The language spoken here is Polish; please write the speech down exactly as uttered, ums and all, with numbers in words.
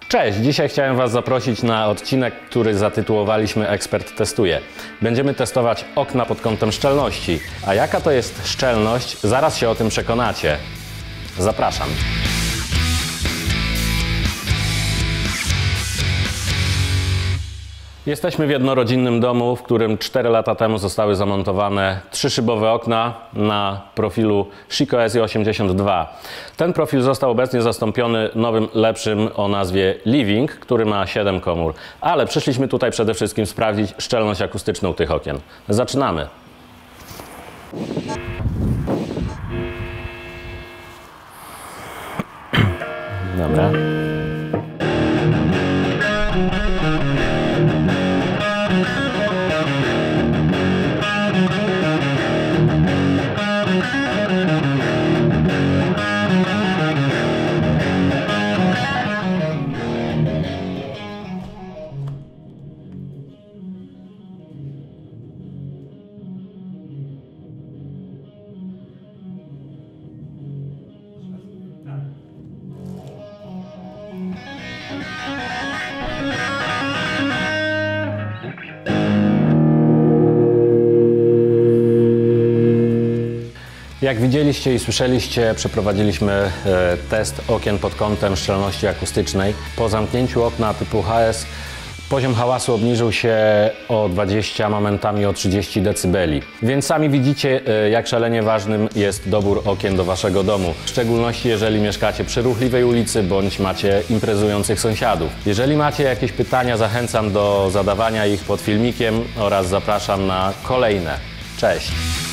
Cześć! Dzisiaj chciałem Was zaprosić na odcinek, który zatytułowaliśmy Ekspert testuje. Będziemy testować okna pod kątem szczelności. A jaka to jest szczelność? Zaraz się o tym przekonacie. Zapraszam. Jesteśmy w jednorodzinnym domu, w którym cztery lata temu zostały zamontowane trzyszybowe okna na profilu Schico S I osiemdziesiąt dwa. Ten profil został obecnie zastąpiony nowym, lepszym o nazwie Living, który ma siedem komór. Ale przyszliśmy tutaj przede wszystkim sprawdzić szczelność akustyczną tych okien. Zaczynamy. Dobra. Jak widzieliście i słyszeliście, przeprowadziliśmy e, test okien pod kątem szczelności akustycznej. Po zamknięciu okna typu H S poziom hałasu obniżył się o dwadzieścia, momentami o trzydzieści decybeli. Więc sami widzicie, e, jak szalenie ważnym jest dobór okien do Waszego domu. W szczególności jeżeli mieszkacie przy ruchliwej ulicy bądź macie imprezujących sąsiadów. Jeżeli macie jakieś pytania, zachęcam do zadawania ich pod filmikiem oraz zapraszam na kolejne. Cześć!